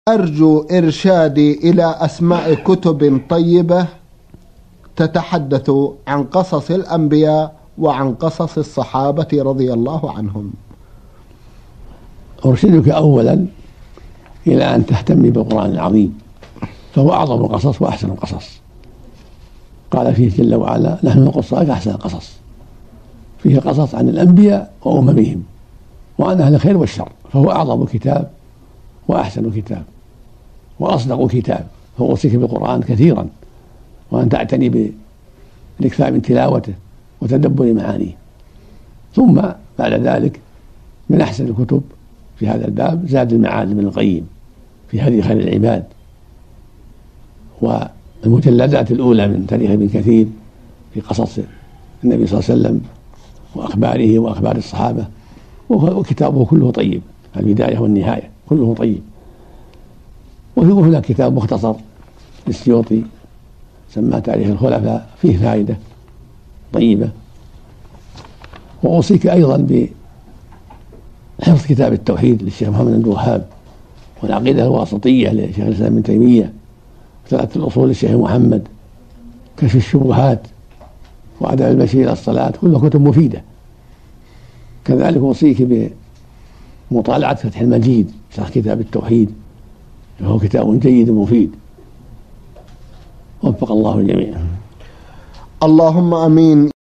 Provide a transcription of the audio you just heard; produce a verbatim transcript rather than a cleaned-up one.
أرجو إرشادي إلى أسماء كتب طيبة تتحدث عن قصص الأنبياء وعن قصص الصحابة رضي الله عنهم. أرشدك أولا إلى أن تهتمي بالقرآن العظيم، فهو أعظم القصص وأحسن القصص. قال فيه جل وعلا: نحن نقص عليك أحسن القصص. فيه قصص عن الأنبياء وأممهم وعن أهل الخير والشر، فهو أعظم كتاب وأحسن كتاب وأصدق كتاب. فأوصيك بالقرآن كثيرا، وأن تعتني بالاكثار من تلاوته وتدبر معانيه. ثم بعد ذلك من أحسن الكتب في هذا الباب زاد المعاد لابن القيم في هدي خير العباد، والمجلدات الأولى من تاريخ ابن كثير في قصص النبي صلى الله عليه وسلم وأخباره وأخبار الصحابة، وكتابه كله طيب، البداية والنهاية كله طيب. وفي هناك كتاب مختصر للسيوطي سماه تاريخ الخلفاء، فيه فائدة طيبة. وأوصيك أيضا بحفظ كتاب التوحيد للشيخ محمد بن الوهاب، والعقيدة الواسطية لشيخ الإسلام ابن تيمية، وثلاثة الأصول للشيخ محمد، كشف الشبهات، وآداب المشي إلى الصلاة، كلها كتب مفيدة. كذلك أوصيك بمطالعة فتح المجيد شرح كتاب التوحيد، وهو كتاب جيد مفيد. وفق الله الجميع. اللهم آمين.